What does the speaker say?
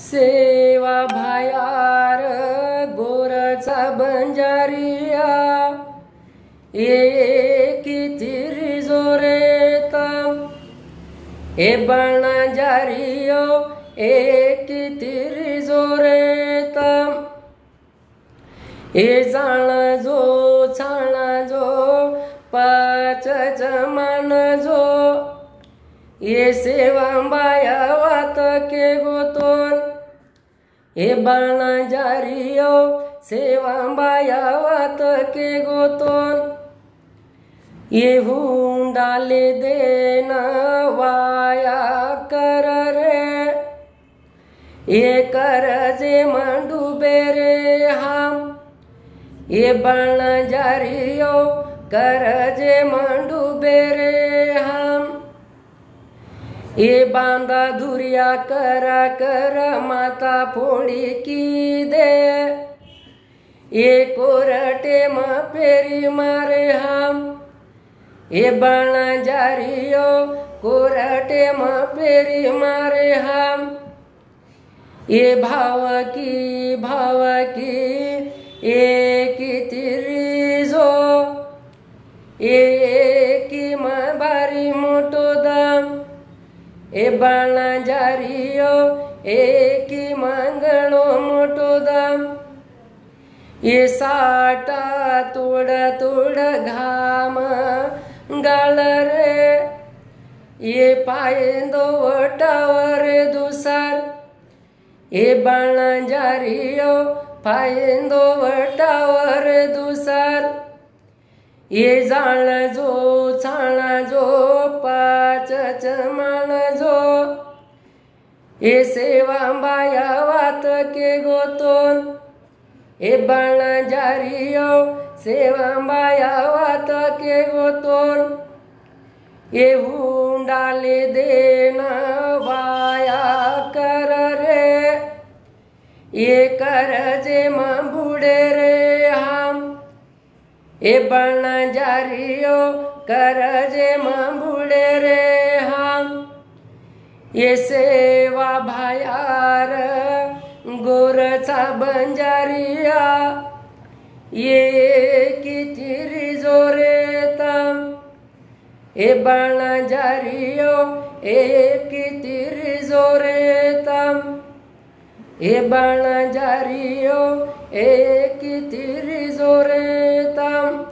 सेवा भायार गोरचा बंजारिया ये किती जोरेतम ए बंजारियो ए किती जोरेतम ए जाण जो छाण जो पाच जमान जो ये सेवा बाया वात के गोतोन ए बंजारियो सेवा बाया वात के गोतोन ये हुंडाले देना वाया कर रे ये कर जे मंडूबे रे हम ये बंजारियो कर जे मंडूबे रे हम ये बांधा धुरिया करा कर माता फोड़ी की दे ये कोरटे माँ फेरी मारे हम ये बंजारियो कोरटे माँ फेरी मारे हम ये भाव की ये किती जो ये की माँ बारी मोटो दाम ए बंजारियो ए की मंगलो मोटो दाम ये साटा तोड़ा तोड़ा घाम गाल रे ये पायंदो वटावर दुसार ए बंजारियो पायंदो वटावर दुसार ये जाण जो छाण जो पाच चमाण जो ये सेवा बाया वात के गोतोन ए बंजारियो सेवा बाया वात के गोतोन ये हुंडाले देना वाया कर रे ये कर जे माँ बूढ़े रे हम ए बंजारियो कर जे माँ बूढ़े रे हम ये सेवा भायार गोरचा बंजारिया ये किती जोरेतम ए बंजारियो ए किती जोरेतम ए बंजारियो ए किती जोरेतम।